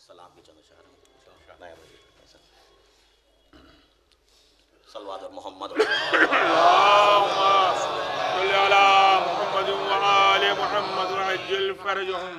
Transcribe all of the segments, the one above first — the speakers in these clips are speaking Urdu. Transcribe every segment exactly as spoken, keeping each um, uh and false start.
سلام کی چند اشارے نئے وزیر صلوات اور محمد صلی علی محمد وآل محمد وعجل فرجهم.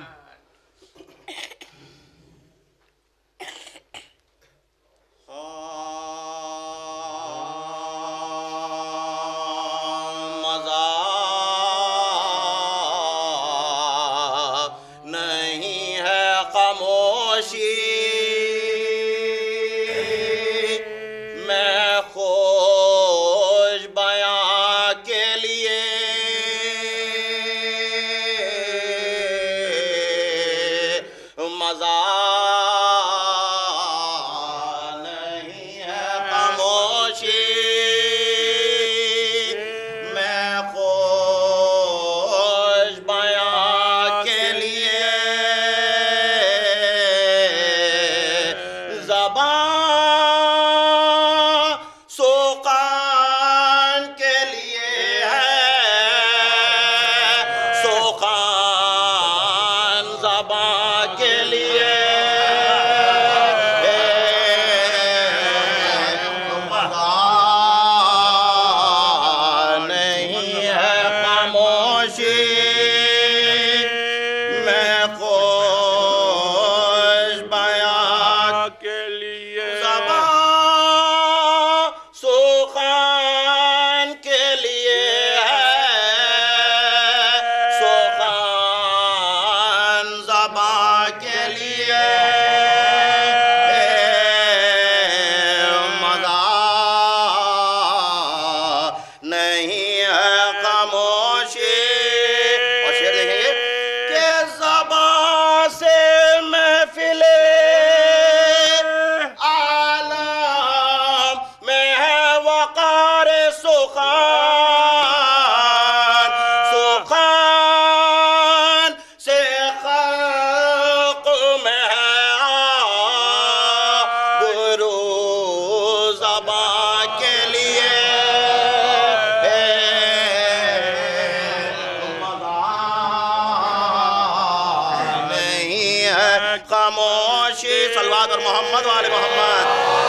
صلوات اور محمد والے محمد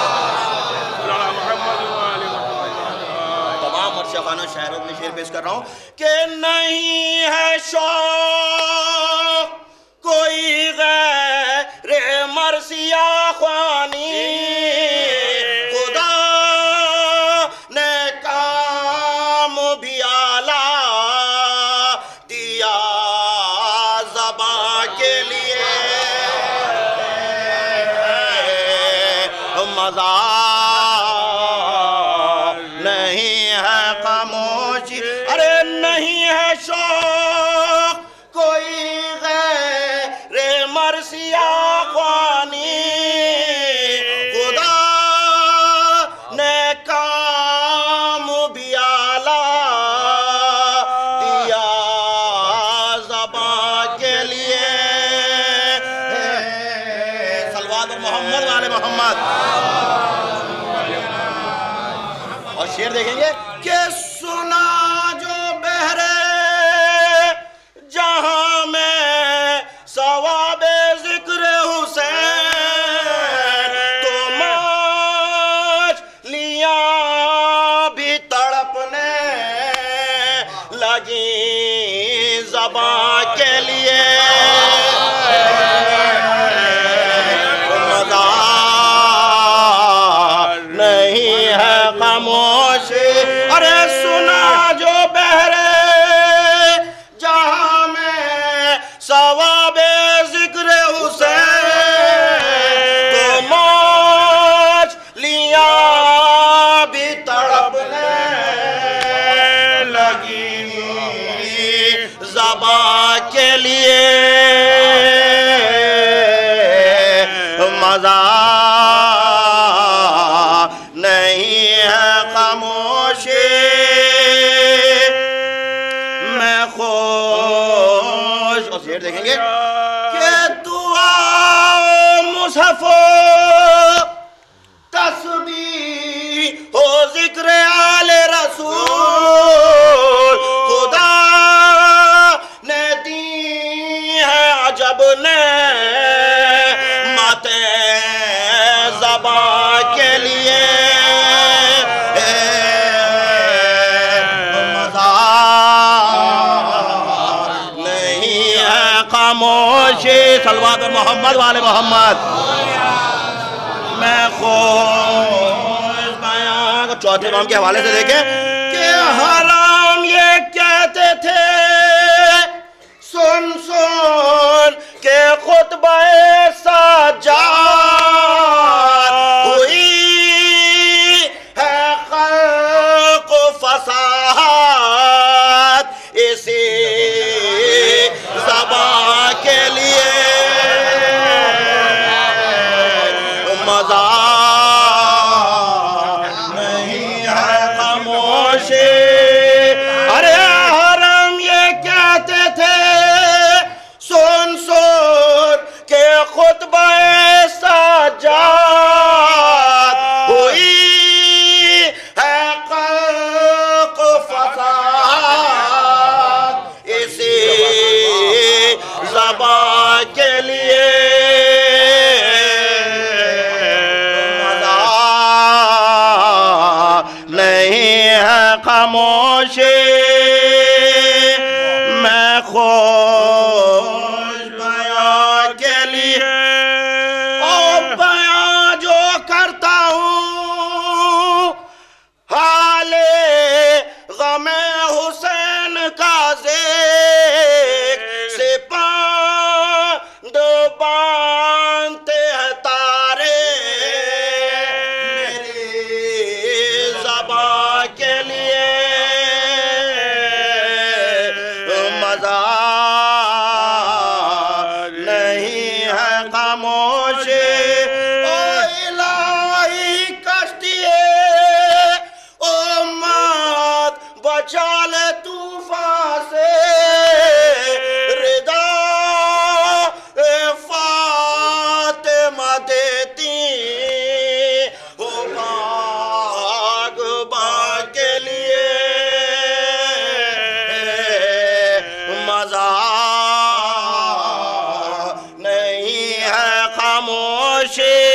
تمام مرشقانہ شہروں میں شعر پیش کر رہا ہوں کہ نہیں ہے شوق کوئی غیر مرثیہ خوانی خدا نے کام بھی اعلیٰ دیا زباں کے لیے مزہ نہیں ہے خاموشی ارے نہیں ہے شوق کوئی غیر مرثیہ خوانی خدا نے کام بھی اعلیٰ دیا زباں کے لیے صلوات محمد والے محمد اور شعر دیکھیں گے کہ سنا جو بہرے جہاں میں ثواب ذکر حسین تو مچھلیاں بھی تڑپنے لگیں زباں کے لیے ارے سنا جو بہرے جہاں میں ثواب ذکر حسین تو مچھلیاں بھی تڑپنے لگیں زبان صلوات اور محمد والے محمد میں خوش بیاں کو چوتھے قوم کے حوالے سے دیکھیں کہ حرام یہ کہتے تھے سن سن کہ خطبہ سجاد ہوئی ہے خلق و فساد اسی زبان کے لیے مزہ نہیں ہے خاموشی ارے حرم یہ کہتے تھے سن سن کہ خطبہ سجاد ہوئی ہے خلق و فساد اسی زبان کے لیے نہیں ہے خاموشی میں خوش بیاں کے لیے اور بیاں جو کرتا ہوں حال غم حسین کا ذکر سے پاند باندھتے ہیں تارے میری زبان کے لیے مزہ نہیں ہے خاموشی او الہی کشتیے امت بچا لے طوفان سے رضا فاطمہ دیتی ہو باغ باغ کے لیے مزہ نہیں ہے خاموشی